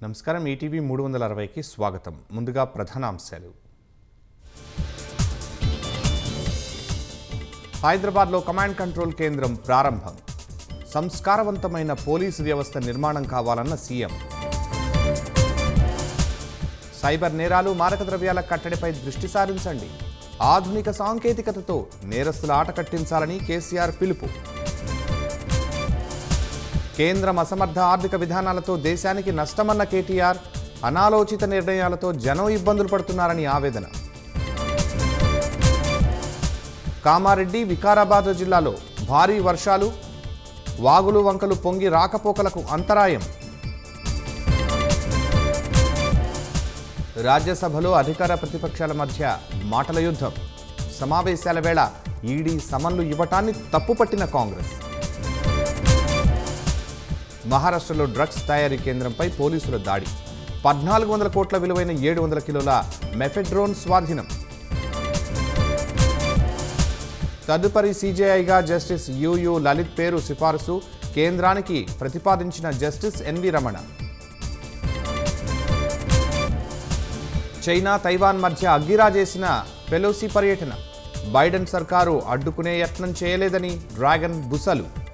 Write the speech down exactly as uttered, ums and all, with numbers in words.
నమస్కారం ఈటీవీ మూడు వందల అరవైకి స్వాగతం. ముందుగా ప్రధానాంశాలు. హైదరాబాద్లో కమాండ్ కంట్రోల్ కేంద్రం ప్రారంభం. సంస్కారవంతమైన పోలీసు వ్యవస్థ నిర్మాణం కావాలన్న సీఎం. సైబర్ నేరాలు, మారక ద్రవ్యాల కట్టడిపై దృష్టి సారించండి. ఆధునిక సాంకేతికతతో నేరస్తుల ఆట కట్టించాలని కేసీఆర్ పిలుపు. కేంద్రం అసమర్థ ఆర్థిక విధానాలతో దేశానికి నష్టమన్న కేటీఆర్. అనాలోచిత నిర్ణయాలతో జనం ఇబ్బందులు పడుతున్నారని ఆవేదన. కామారెడ్డి, వికారాబాద్ జిల్లాలో భారీ వర్షాలు, వాగులు వంకలు పొంగి రాకపోకలకు అంతరాయం. రాజ్యసభలో అధికార ప్రతిపక్షాల మధ్య మాటల యుద్ధం. సమావేశాల వేళ ఈడీ సమన్లు ఇవ్వటాన్ని తప్పుపట్టిన కాంగ్రెస్. మహారాష్ట్రలో డ్రగ్స్ తయారీ కేంద్రంపై పోలీసుల దాడి. పద్నాలుగు వందల కోట్ల విలువైన ఏడు వందల కిలోల మెఫెడ్రోన్ స్వాధీనం. తదుపరి సీజేఐగా జస్టిస్ యుయు లలిత్ పేరు సిఫారసు. కేంద్రానికి ప్రతిపాదించిన justice NV Ramana. China, Taiwan మధ్య అగ్గిరాజేసిన పెలోసి పర్యటన. బైడెన్ సర్కారు అడ్డుకునే యత్నం చేయలేదని డ్రాగన్ బుసలు.